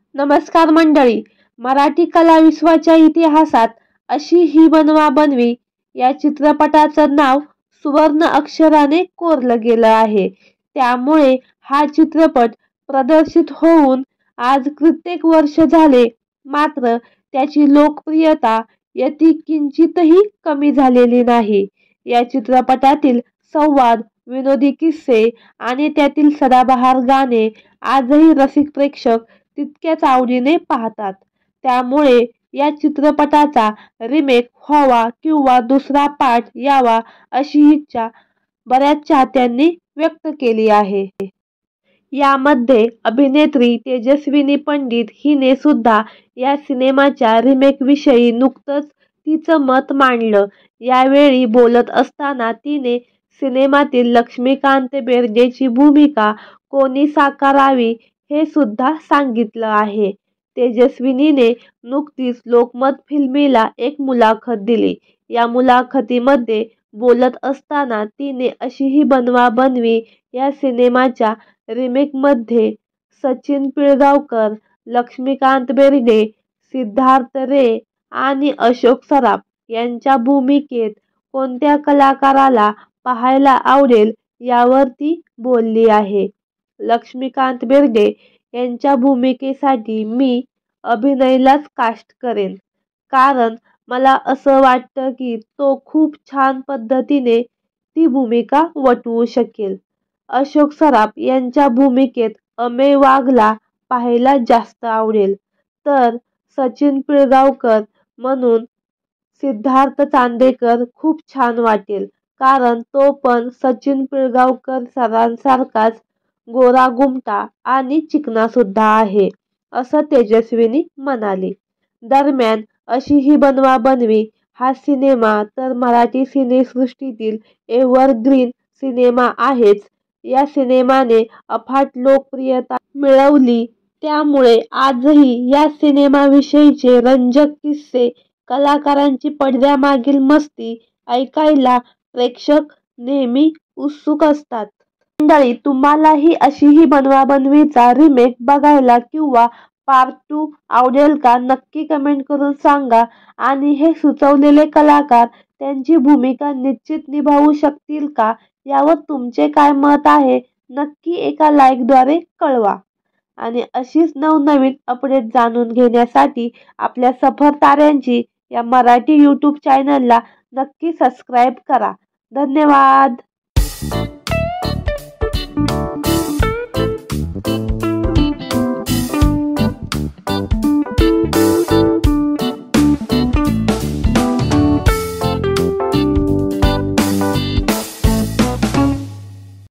नमस्कार मंडळी. मराठी कला विश्वाच्या इतिहासात अशी ही बनवाबनवी या चित्रपटाचं नाव सुवर्ण अक्षराने कोरलं गेलं आहे. त्यामुळे हा चित्रपट प्रदर्शित होऊन आज कित्येक वर्ष झाले, मात्र त्याची लोकप्रियता यती किंचितही कमी झालेली नाही. या चित्रपटातील संवाद, विनोदी किस्से आणि त्यातील सदाबहार गाणे आजही रसिक प्रेक्षक तितक्याच आवडीने पाहतात. त्यामुळे या चित्रपटाचा रिमेक व्हावा किंवा दुसरा पार्ट यावा अशी इच्छा बऱ्याच चाहत्यांनी व्यक्त केली आहे. यामध्ये अभिनेत्री तेजस्विनी पंडित हिने सुद्धा या सिनेमाच्या रिमेकविषयी नुकतंच तिचं मत मांडलं. यावेळी बोलत असताना तिने सिनेमातील लक्ष्मीकांत बेर्डेची भूमिका कोणी साकारावी हे सुद्धा सांगितलं आहे. तेजस्विनीने नुकतीच लोकमत फिल्मीला एक मुलाखत दिली. या मुलाखतीमध्ये बोलत असताना तिने अशीही बनवाबनवी या सिनेमाच्या रिमेकमध्ये सचिन पिळगावकर, लक्ष्मीकांत बेर्डे, सिद्धार्थ रे आणि अशोक सराफ यांच्या भूमिकेत कोणत्या कलाकाराला पाहायला आवडेल यावर ती बोलली आहे. लक्ष्मीकांत बेर्डे यांच्या भूमिकेसाठी मी अभिनयलाच कास्ट करेन, कारण मला असं वाटतं की तो खूप छान पद्धतीने ती भूमिका वठवू शकेल. अशोक सराफ यांच्या भूमिकेत अमेय वाघला पाहायला जास्त आवडेल, तर सचिन पिळगावकर म्हणून सिद्धार्थ चांदेकर खूप छान वाटेल, कारण तो पण सचिन पिळगावकर सरांसारखाच गोरागुमटा आणि चिकना सुद्धा आहे, असं तेजस्विनी म्हणाली. दरम्यान अशी ही बनवाबनवी हा सिनेमा तर मराठी सिनेसृष्टीतील एव्हरग्रीन सिनेमा आहेच. या सिनेमाने अफाट लोकप्रियता मिळवली, त्यामुळे आजही या सिनेमाविषयीचे रंजक किस्से, कलाकारांची पडद्यामागील मस्ती ऐकायला प्रेक्षक नेहमी उत्सुक असतात. मंडळी, तुम्हालाही अशी ही बनवाबनवीचा रिमेक बघायला किंवा पार्ट 2 आवडेल का? नक्की कमेंट करून सांगा. आणि हे सुचवलेले कलाकार त्यांची भूमिका निश्चित निभावू शकतील का, यावर तुमचे काय मत आहे नक्की एका लाईकद्वारे कळवा. आणि अशीच नवनवीन अपडेट जाणून घेण्यासाठी आपल्या सफर ताऱ्यांची या मराठी यूट्यूब चॅनलला नक्की सबस्क्राईब करा. धन्यवाद.